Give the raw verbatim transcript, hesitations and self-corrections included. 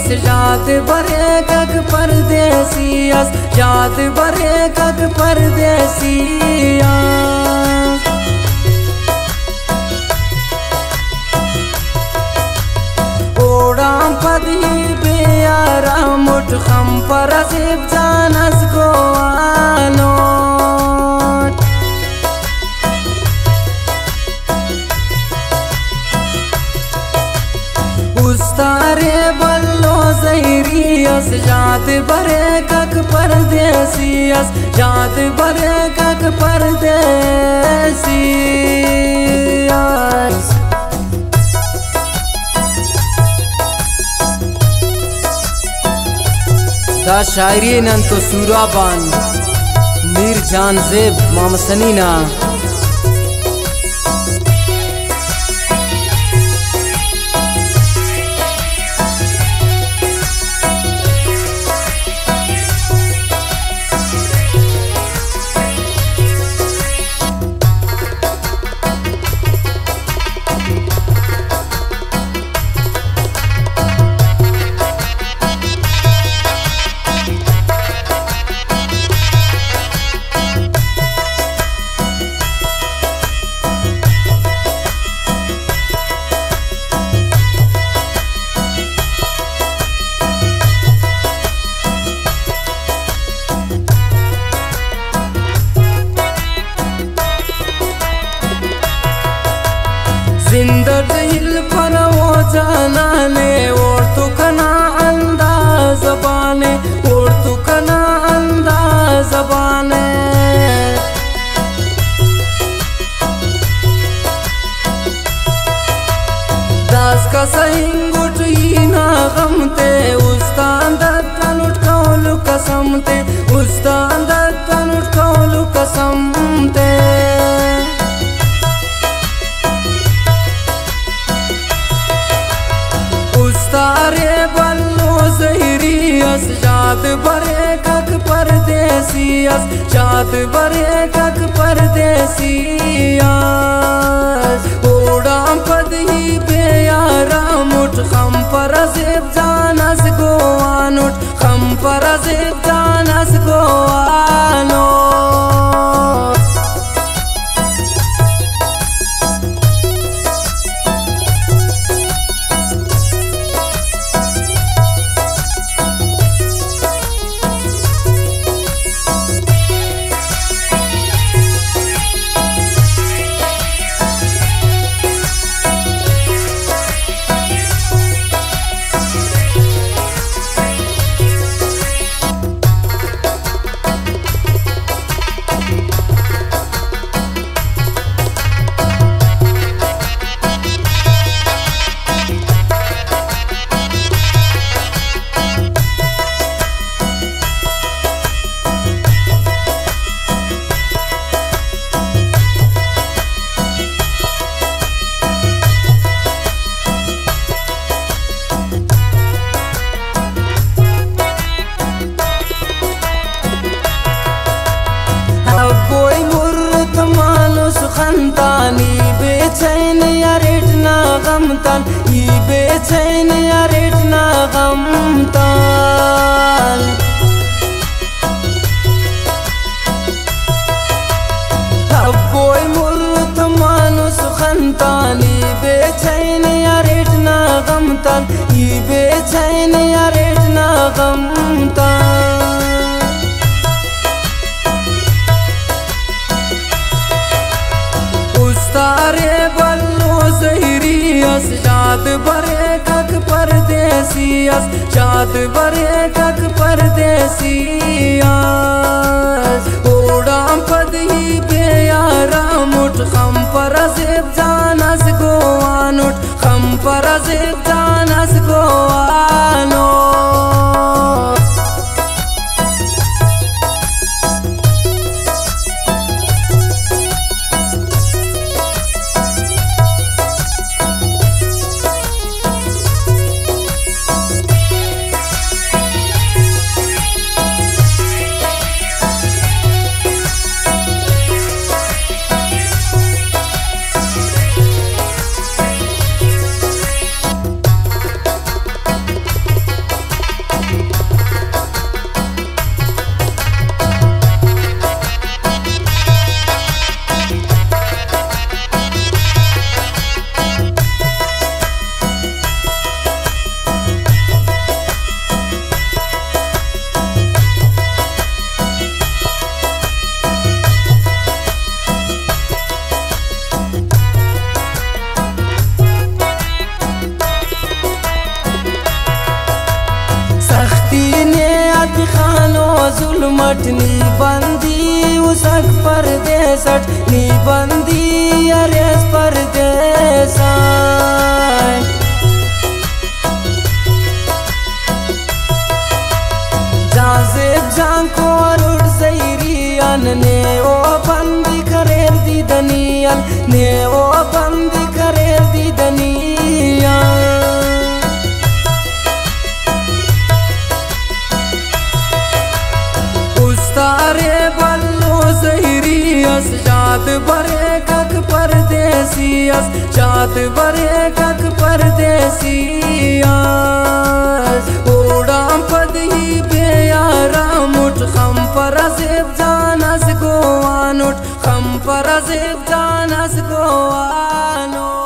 अस याद बरे कक परदेसी अस याद बरे कक परदेसी ओडाम पदी बेयारा मुठ खम पर सिप जानस गोवानो उस्तारे बल्लो ज़हरी अस याद बरे कक परदेसी अस याद बरे कक परदेसी दा शायरी नन तो सूराबान मीर जान जेब मामसनीना जिंदा दिल पर वो जाना ले और तू कना अंदाज ज़बाने और तू कना अंदाज ज़बाने दास का सहिंगुट ही ना गमते उस्तान दत्तनुट कौलु कसमते उस्तान दत्तनुट कौलु कसमते उस्तारे बल्लो ज़हरी अस याद बरे कक परदेसी अस याद बरे कक परदेसी ओडाम पदी बेयारा मुठ खम पर सिप जानस गोवानुट खम पर सिप जानस गोवानो खंतानी बेचैन यारेटना गमतान ई बेचैन यारेटना गमतान अब कोई मुर्त मानुस खंतानी बेचैन यारेटना गमतान ई बेचैन यारेटना गमतान उस्तारे बल्लो ज़हरी अस याद बरे कक परदेसी अस याद बरे कक परदेसी ओडाम पदी बेयारा मुठ खम पर सिप जानस गोवानुट खम पर सिप जानस गोवानो नी बंदी उसक परदेसट नी बंदी अरेस परदेसा जाजेब जांको रुट सैरियन ने ओ बंदी करेर दी दनियल ने ओ बंदी करेर दी दनियल उस्तारे बल्लो सैरियस जात बरे कक परदेसियस जात बरे कक परदेसियस ओडाम पदही बेयारा मुठ खम पर अज़ेब जानस गोवानुट खम पर अज़ेब जानस गोवानुट।